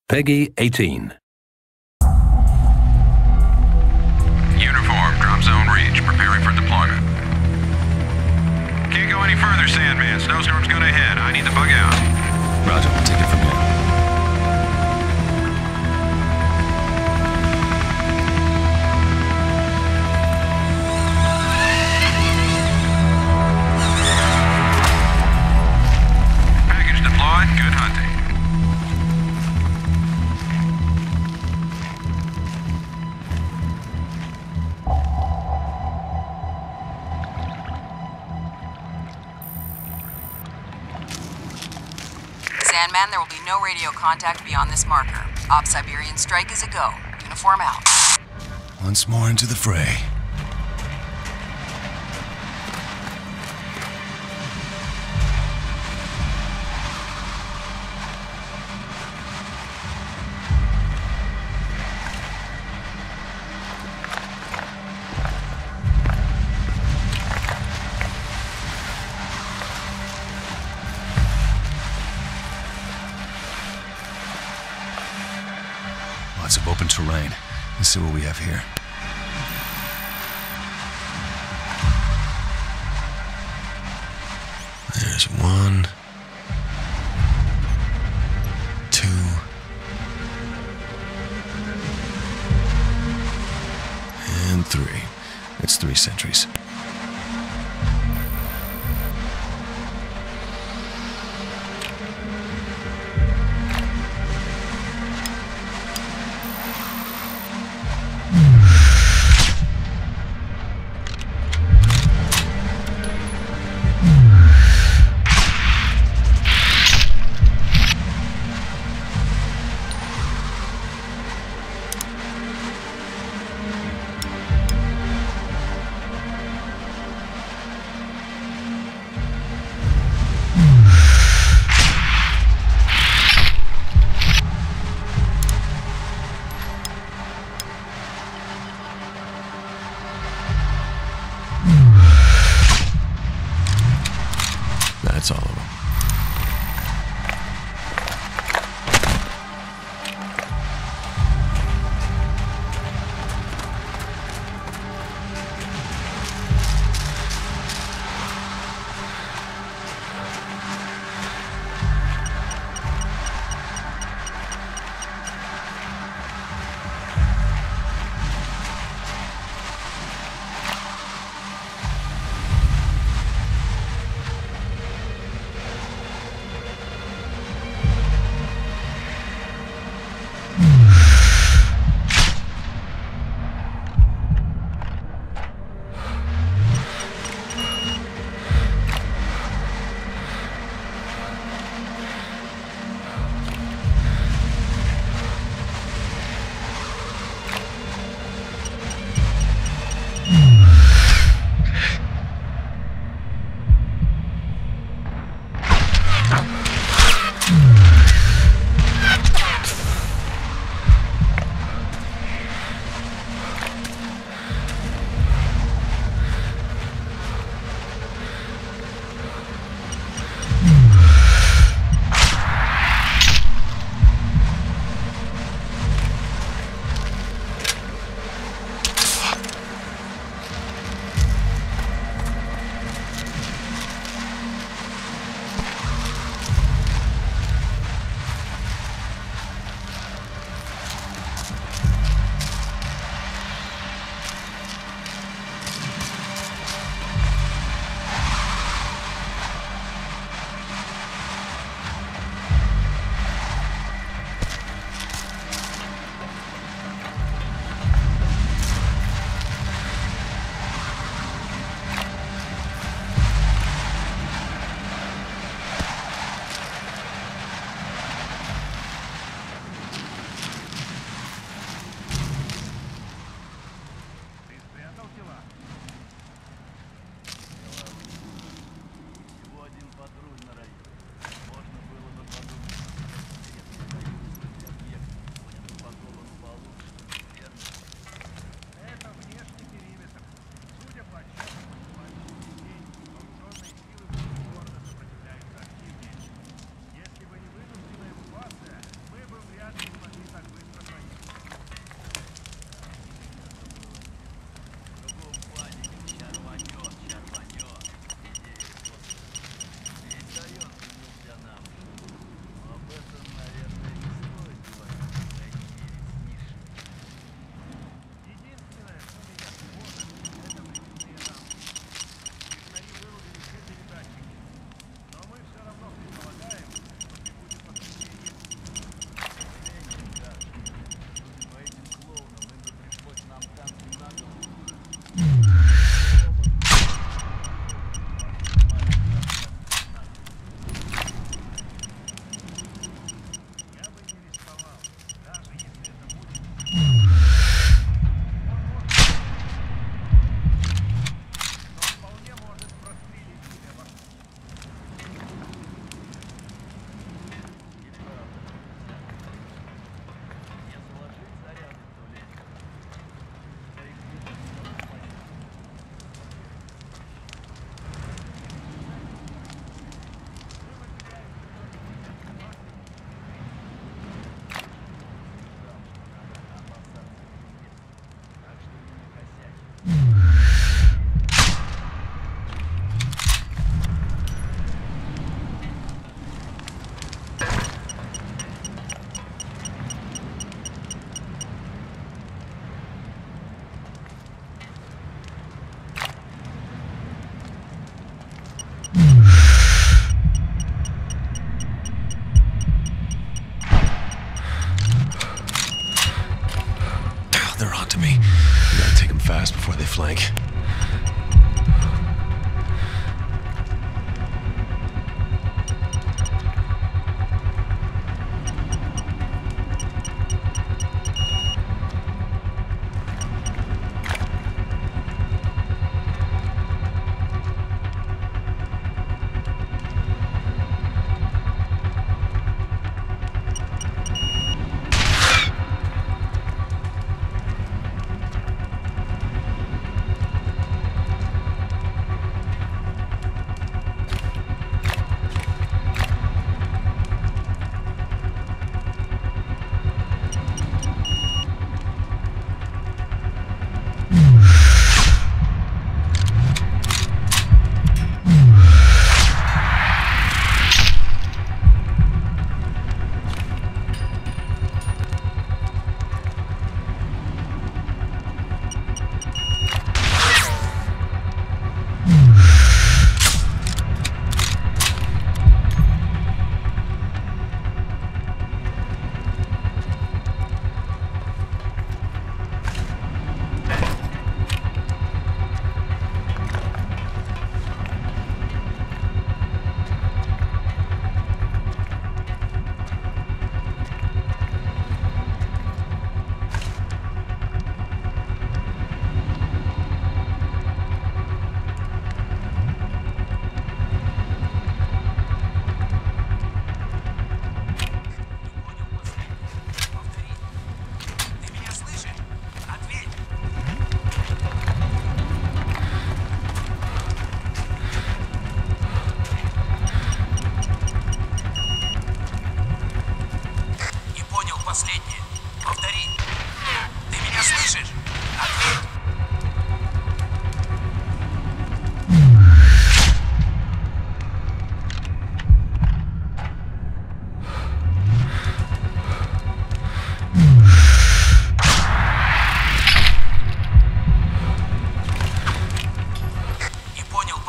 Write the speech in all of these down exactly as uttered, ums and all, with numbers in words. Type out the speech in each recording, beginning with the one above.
Peggy eighteen. Uniform, drop zone reach, preparing for deployment. Can't go any further, Sandman. Snowstorm's going ahead. I need to bug out. Roger, we'll take it from here. Package deployed. Good hunting. Sandman, there will be no radio contact beyond this marker. Op Siberian strike is a go. Uniform out. Once more into the fray. Lots of open terrain. Let's see what we have here. There's one, two, and three. That's three sentries. That's all of them. Если бы не вынужденная эвакуация, мы бы вряд ли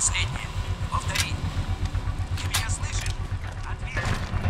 Последнее. Повтори. Ты меня слышишь? Ответь.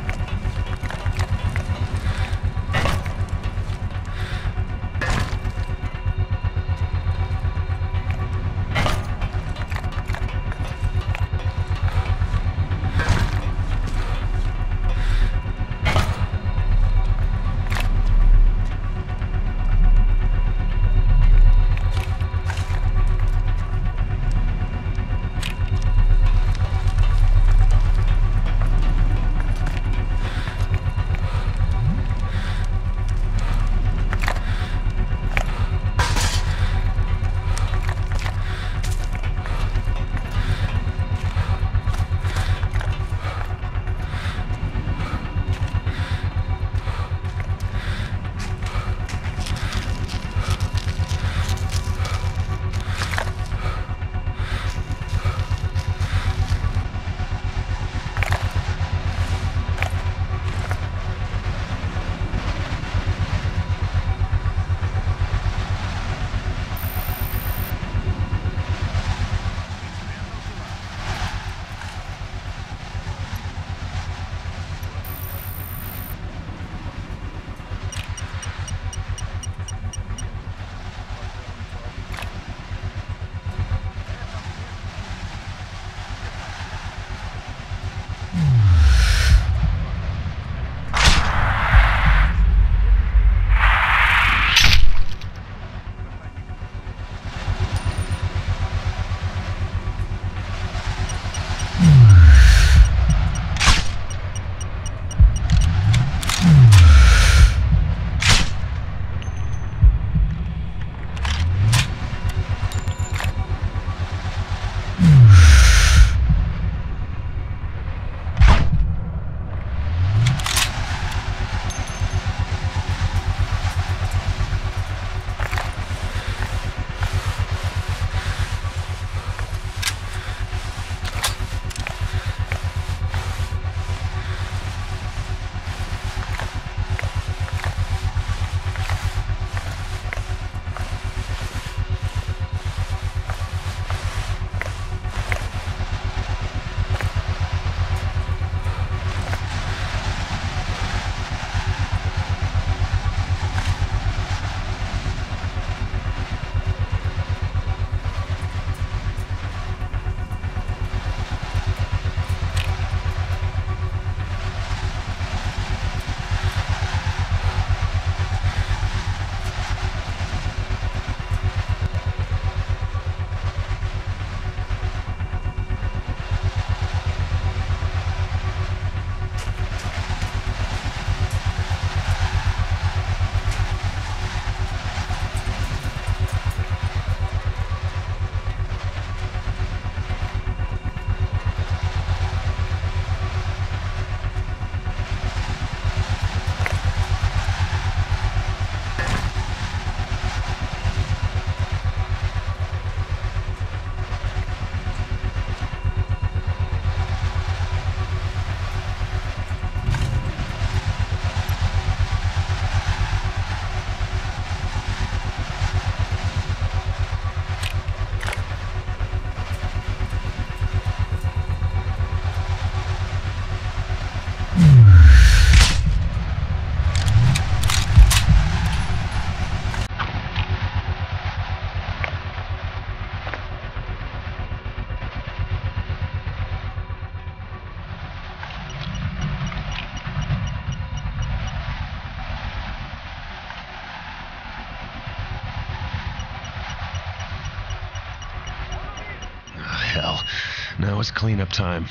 Hell, now it's cleanup time.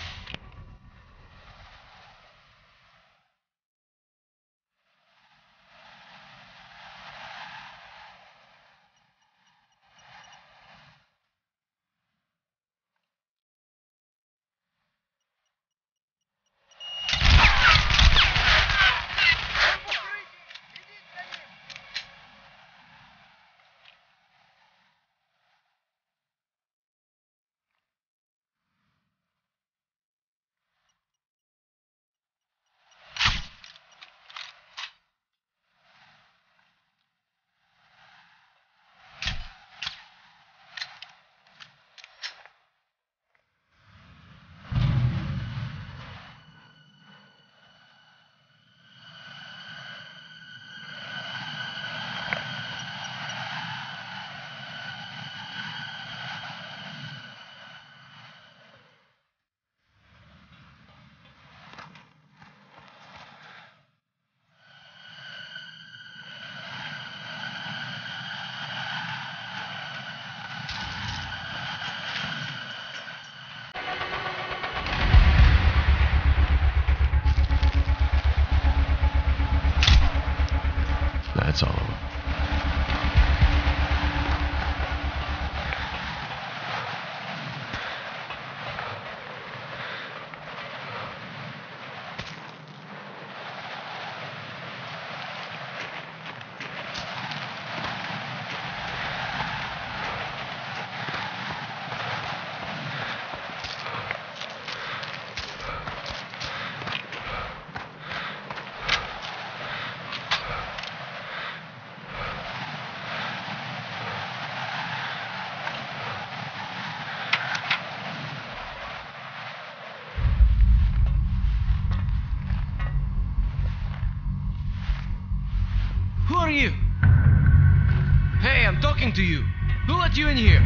brought you in here?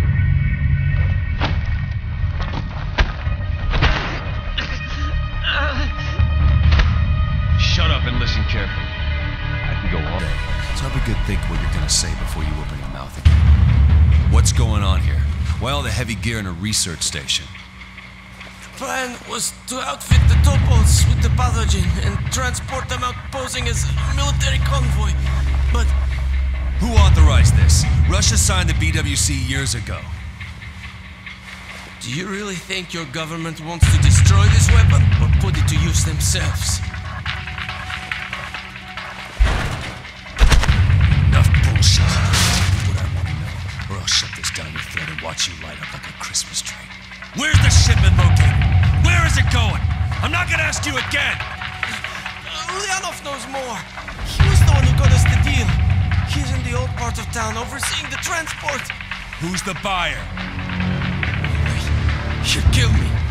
Shut up and listen carefully. I can go all day. Let's have a good think what you're gonna say before you open your mouth again. What's going on here? Why all the heavy gear in a research station? The plan was to outfit the topos with the pathogen and transport them out posing as a military convoy. But Who authorized this? Russia signed the B W C years ago. do you really think your government wants to destroy this weapon or put it to use themselves? Enough bullshit. Tell me what I want to know, or I'll shut this down your throat and watch you light up like a Christmas tree. Where's the shipment located? Where is it going? I'm not gonna ask you again! Uh, Ulyanov knows more. He was the one who got us the deal. He's in the old part of town overseeing the transport. Who's the buyer? He'll kill me.